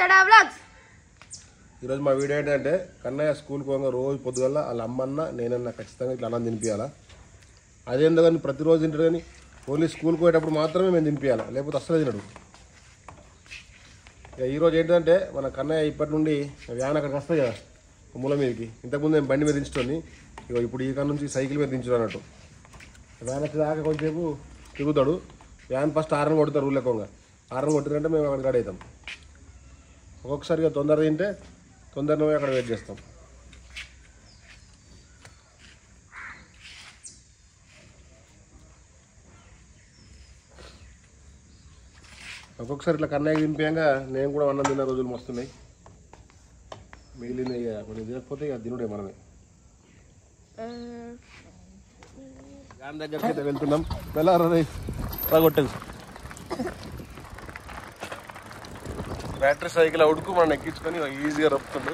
ఈరోజు మా వీడియో ఏంటంటే కన్నయ్య స్కూల్కి పోగా రోజు పొద్దుగల వాళ్ళ అమ్మన్న నేనన్నా ఖచ్చితంగా ఇట్లా అన్నం తినిపించాలా. అదేందో కానీ ప్రతిరోజు తింటాడు కానీ ఓన్లీ స్కూల్కి పోయేటప్పుడు మాత్రమే మేము తినిపించాలా, లేకపోతే అస్సలు తినడు. ఇక ఈరోజు ఏంటంటే మన కన్నయ్య ఇప్పటి నుండి వ్యాన్ అక్కడికి వస్తాయి కదా మూల మీదకి. ఇంతకుముందు మేము బండి మీద దించుకొని ఇక ఇప్పుడు ఈ కాడ నుంచి సైకిల్ మీద దించుడు అన్నట్టు. వ్యాన్ వచ్చి దాకా కొంచెంసేపు తిరుగుతాడు. వ్యాన్ ఫస్ట్ ఆరన్ కొడతారు ఊళ్ళెక్కంగా. ఆరన్ కొట్టిరంటే మేము అక్కడ రెడీ అవుతాం. ఒక్కొక్కసారిగా తొందర తింటే తొందరగా అక్కడ వెయిట్ చేస్తాం. ఒక్కొక్కసారి ఇట్లా కన్నయ్య తినిపోయాక నేను కూడా అన్నం తిన్న రోజులు మస్తున్నాయి. మిగిలిన ఇక కొంచెం తినకపోతే ఇక తినుడే మనమే. దాని దగ్గరికి అయితే వెళ్తున్నాం. వెళ్ళారొట్టదు బ్యాటరీ సైకిల్ అవుడుకు మనం ఎక్కించుకొని ఈజీగా రప్పుతుండు.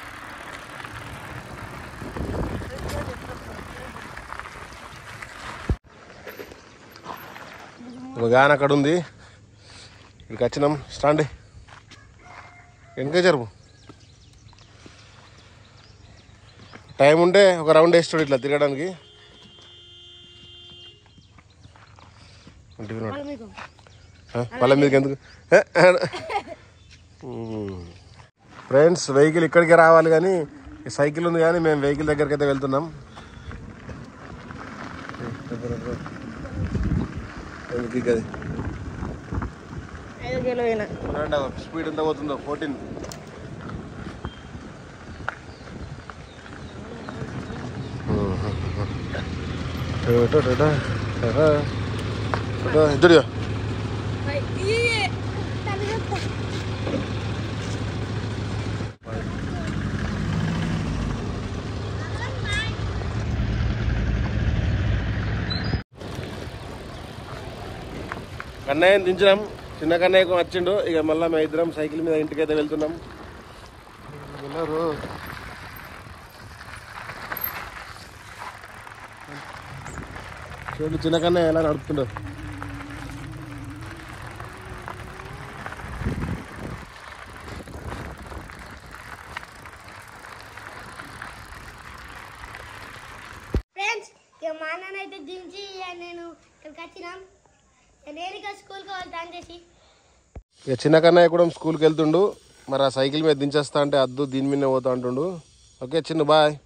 వ్యాన్ అక్కడ ఉంది, ఇక్కడికి వచ్చినాం. స్టాండ్ వెనక జరుపు. టైం ఉంటే ఒక రౌండ్ వేస్తాడు ఇట్లా తిరగడానికి. పళ్ళ మీదకి ఎందుకు ఫ్రెండ్స్? వెహికల్ ఇక్కడికి రావాలి కానీ ఈ సైకిల్ ఉంది కానీ మేము వెహికల్ దగ్గరికి అయితే వెళ్తున్నాం. స్పీడ్ ఎంత పోతుందో 14. ఇద్దరు కన్నయ్యని దించినాం. చిన్న కన్నయ్యకు వచ్చిండు. ఇక మళ్ళీ మేము ఇద్దరం సైకిల్ మీద ఇంటికైతే వెళ్తున్నాం. చూడండి చిన్న కన్నయ్య ఎలా నడుపుతుండో. మా నాన్న అయితే దించి నేను ఇక్కడికి వచ్చినాం. ఇక చిన్న కన్నయ్య కూడా స్కూల్కి వెళ్తుండు. మరి ఆ సైకిల్ మీద దించేస్తా అంటే అద్దు దీని మీద పోతా అంటుండు. ఓకే చిన్న బాయ్.